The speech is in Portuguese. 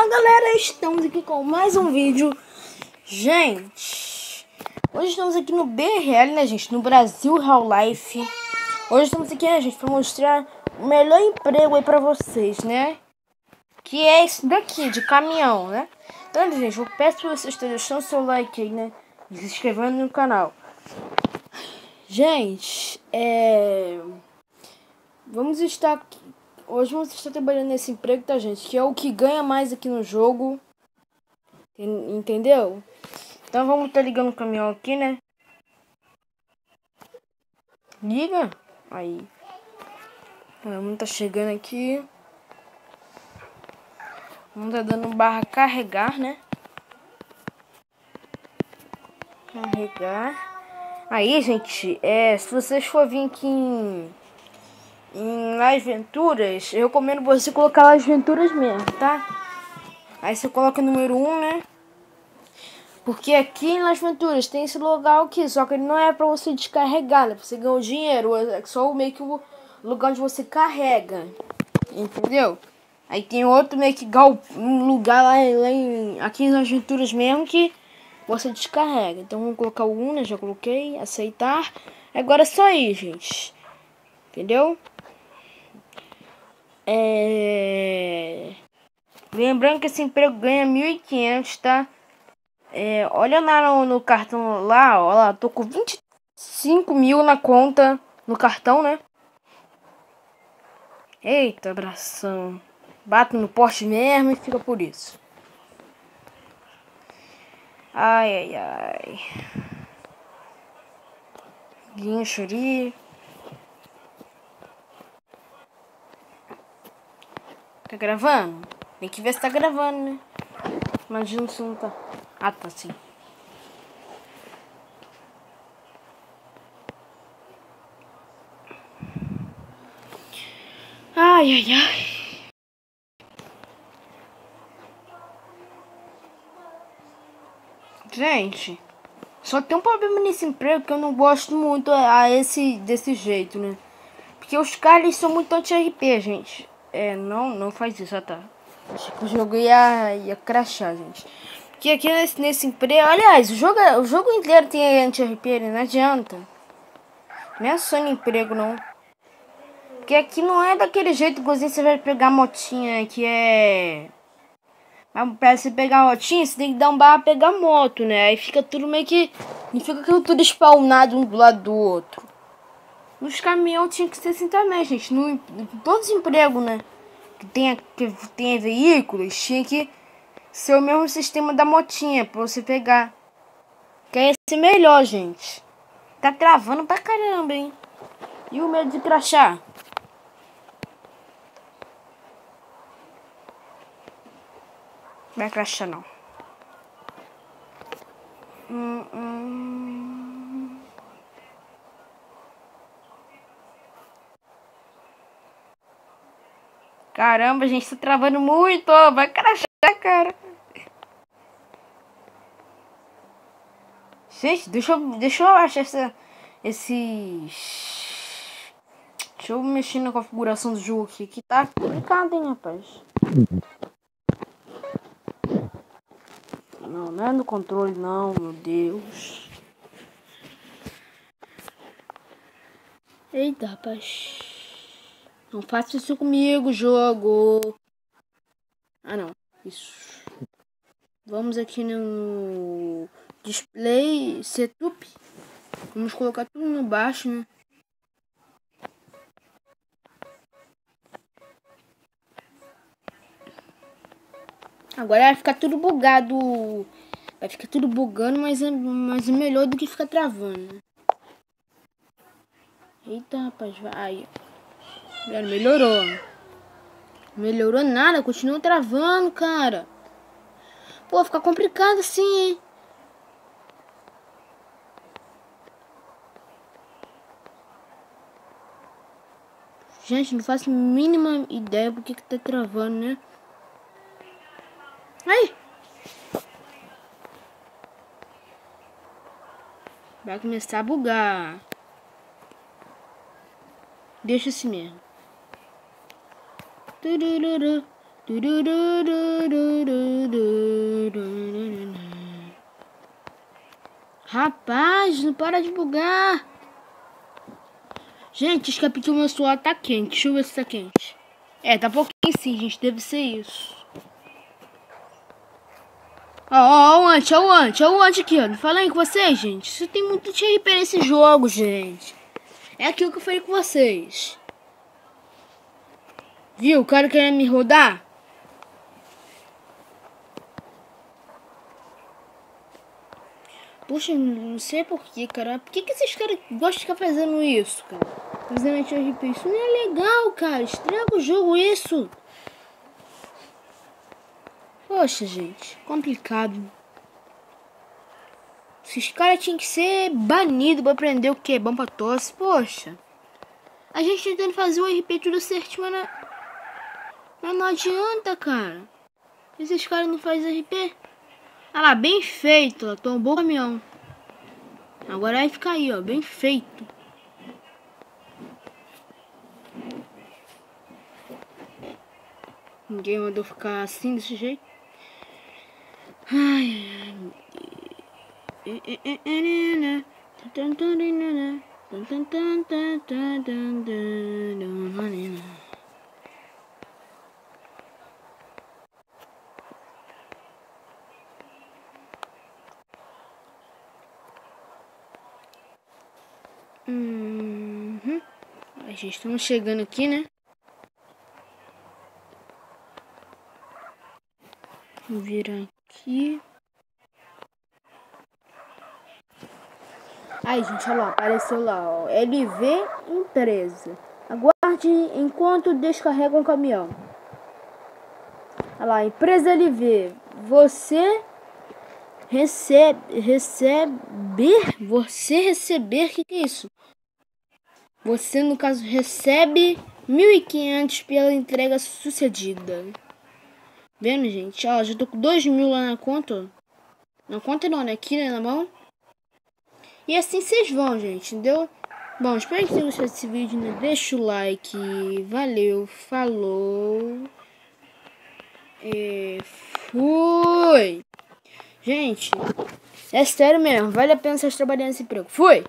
galera, estamos aqui com mais um vídeo. Gente, hoje estamos aqui no BRL, né gente, no Brasil Real Life. Hoje estamos aqui, né gente, para mostrar o melhor emprego aí pra vocês, né? Que é esse daqui, de caminhão, né? Então, gente, eu peço pra vocês deixando seu like aí, né? E se inscrevendo no canal. Gente, vamos estar aqui. Hoje vamos estar trabalhando nesse emprego, tá, gente? Que é o que ganha mais aqui no jogo. Entendeu? Então vamos estar ligando o caminhão aqui, né? Liga. Aí. Vamos estar chegando aqui. Vamos estar dando barra carregar, né? Carregar. Aí, gente, se vocês for vir aqui em Las Venturas, eu recomendo você colocar Las Venturas mesmo, tá? Aí você coloca o número 1, né? Porque aqui em Las Venturas tem esse lugar aqui, só que ele não é pra você descarregar, né? Pra você ganhar o dinheiro, é só meio que o lugar onde você carrega, entendeu? Aí tem outro meio que um lugar aqui em Las Venturas mesmo que você descarrega. Então vamos colocar o 1, né? Já coloquei, aceitar. Agora é só ir, gente. Entendeu? Lembrando que esse emprego ganha 1.500, tá? Olha lá no cartão lá, ó lá, tô com 25 mil na conta, no cartão, né? Eita, abração. Bato no poste mesmo e fica por isso. Ai, ai, ai. Guinchuri. Tá gravando? Tem que ver se tá gravando, né? Imagina se não tá. Ah, tá sim. Ai, ai, ai. Gente, só tem um problema nesse emprego que eu não gosto muito desse jeito, né? Porque os caras são muito anti-RP, gente. Não faz isso, tá? Achei que o jogo ia crashar, gente. Porque aqui nesse emprego... Aliás, o jogo inteiro tem anti-RP, né? Não adianta. Não é só no emprego, não. Porque aqui não é daquele jeito que você vai pegar a motinha, que é... Mas pra você pegar a motinha, você tem que dar um barra pra pegar a moto, né? Aí fica tudo meio que... Não fica tudo spawnado um do lado do outro. Nos caminhões tinha que ser assim também, gente. Em todos os empregos, né? Que tenha veículos, tinha que ser o mesmo sistema da motinha pra você pegar. Que ia ser melhor, gente. Tá travando pra caramba, hein? E o medo de crachar? Vai crachar, não. Caramba, gente, tá travando muito, ó. Vai crachar, cara. Gente, deixa eu achar esses... Deixa eu mexer na configuração do jogo aqui, que tá complicado, hein, rapaz. Não é no controle, não, meu Deus. Eita, rapaz. Não faça isso comigo, jogo. Ah, não. Isso. Vamos aqui no display setup. Vamos colocar tudo no baixo, né? Agora vai ficar tudo bugado. Vai ficar tudo bugando, mas é melhor do que ficar travando, né? Eita, rapaz, vai. Melhorou. Melhorou nada, continua travando, cara. Pô, fica complicado assim, hein? Gente, não faço a mínima ideia porque que tá travando, né? Ai! Vai começar a bugar. Deixa assim mesmo. Rapaz, não para de bugar. Gente, escape que o meu suor tá quente. Deixa eu ver se tá quente. É, tá pouquinho sim, gente. Deve ser isso. Ó, o ante aqui, ó. Não falei com vocês, gente. Isso tem muito XP nesse jogo, gente. É aquilo que eu falei com vocês. Viu? O cara querendo me rodar. Poxa, não sei porquê, cara. Por que esses caras gostam de ficar fazendo isso, cara? Fazendo RP. Isso não é legal, cara. Estraga o jogo isso. Poxa, gente. Complicado. Esses caras tinham que ser banidos pra aprender o que é bom pra tosse. Poxa. A gente tentando fazer o RP tudo certinho, mas não adianta, cara. Esses caras não fazem RP. Ah lá, bem feito. Ó, tombou o caminhão. Agora vai ficar aí, ó. Bem feito. Ninguém mandou ficar assim, desse jeito. Ai, A gente estamos chegando aqui, né? Vou virar aqui. Aí, gente, olha lá, apareceu lá, ó. LV Empresa. Aguarde enquanto descarrega um caminhão. Olha lá, Empresa LV. Você receber, o que é isso? Você, no caso, recebe 1.500 pela entrega sucedida. Vendo, gente? Ó, já tô com 2.000 lá na conta. Na conta não, né? Aqui, né, na mão. E assim vocês vão, gente, entendeu? Bom, espero que tenham gostado desse vídeo, né? Deixa o like. Valeu, falou. E fui. Gente, é sério mesmo. Vale a pena vocês trabalharem nesse emprego. Fui.